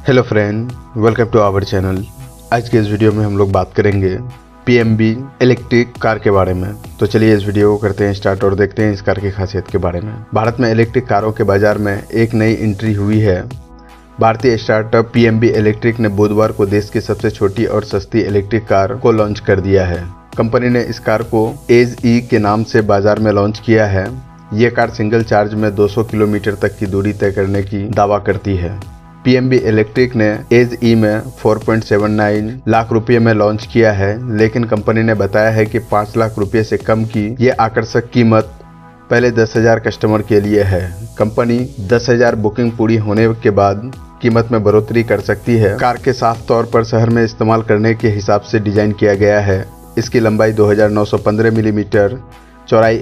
Hello friend, welcome to our channel. आज के इस वीडियो में हम लोग बात करेंगे PMB इलेक्ट्रिक कार के बारे में। तो चलिए इस वीडियो को करते हैं स्टार्ट और देखते हैं इस कार की खासियत के बारे में। भारत में इलेक्ट्रिक कारों के बाजार में एक नई एंट्री हुई है। भारतीय स्टार्टअप PMB इलेक्ट्रिक ने बुधवार को देश की सबसे छोटी और सस्ती इलेक्ट्रिक कार को लॉन्च कर दिया है। कंपनी ने इस कार को एज ई के नाम से बाजार में लॉन्च किया है। ये कार सिंगल चार्ज में 200 किलोमीटर तक की दूरी तय करने की दावा करती है। PMB इलेक्ट्रिक ने एज ई में 4.79 लाख रुपये में लॉन्च किया है, लेकिन कंपनी ने बताया है कि 5 लाख रुपये से कम की ये आकर्षक कीमत पहले 10,000 कस्टमर के लिए है। कंपनी 10,000 बुकिंग पूरी होने के बाद कीमत में बढ़ोतरी कर सकती है। कार के साफ तौर पर शहर में इस्तेमाल करने के हिसाब से डिजाइन किया गया है। इसकी लंबाई 2915 मिलीमीटर, चौड़ाई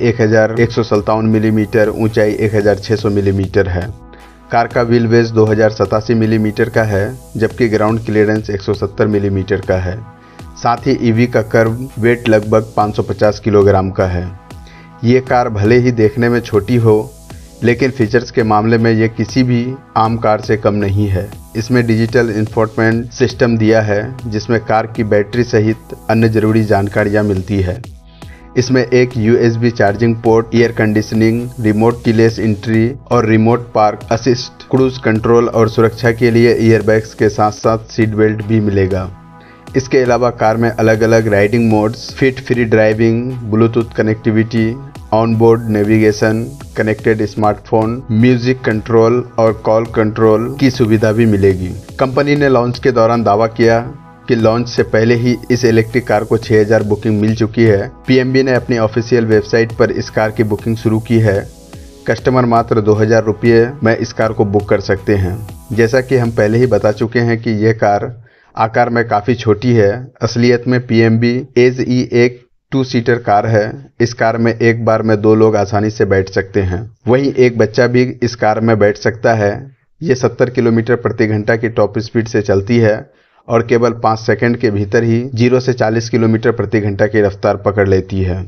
1157 मिलीमीटर, ऊंचाई 1600 मिलीमीटर है। कार का व्हील बेस 2087 मिलीमीटर का है, जबकि ग्राउंड क्लियरेंस 170 मिलीमीटर का है। साथ ही ईवी का कर्व वेट लगभग 550 किलोग्राम का है। ये कार भले ही देखने में छोटी हो, लेकिन फीचर्स के मामले में ये किसी भी आम कार से कम नहीं है। इसमें डिजिटल इंफोटेनमेंट सिस्टम दिया है, जिसमें कार की बैटरी सहित अन्य जरूरी जानकारियाँ मिलती है। इसमें एक USB charging port, air conditioning, remote keyless entry और remote park assist, cruise control और सुरक्षा के लिए एयरबैग्स के साथ साथ सीट बेल्ट भी मिलेगा। इसके अलावा कार में अलग अलग riding modes, fit free driving, bluetooth connectivity, onboard navigation, connected smartphone, music control और कॉल कंट्रोल की सुविधा भी मिलेगी। कंपनी ने लॉन्च के दौरान दावा किया कि लॉन्च से पहले ही इस इलेक्ट्रिक कार को 6000 बुकिंग मिल चुकी है। PMB ने अपनी ऑफिशियल वेबसाइट पर इस कार की बुकिंग शुरू की है। कस्टमर मात्र 2000 रुपये में इस कार को बुक कर सकते हैं। जैसा कि हम पहले ही बता चुके हैं कि यह कार आकार में काफ़ी छोटी है। असलियत में PMB एज ई एक 2 सीटर कार है। इस कार में एक बार में 2 लोग आसानी से बैठ सकते हैं। वहीं एक बच्चा भी इस कार में बैठ सकता है। ये 70 किलोमीटर प्रति घंटा की टॉप स्पीड से चलती है और केवल 5 सेकंड के भीतर ही 0 से 40 किलोमीटर प्रति घंटा की रफ्तार पकड़ लेती है।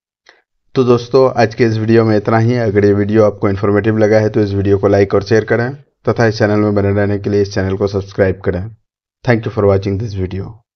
तो दोस्तों, आज के इस वीडियो में इतना ही। अगर ये वीडियो आपको इन्फॉर्मेटिव लगा है तो इस वीडियो को लाइक और शेयर करें तथा इस चैनल में बने रहने के लिए इस चैनल को सब्सक्राइब करें। Thank you for watching this video.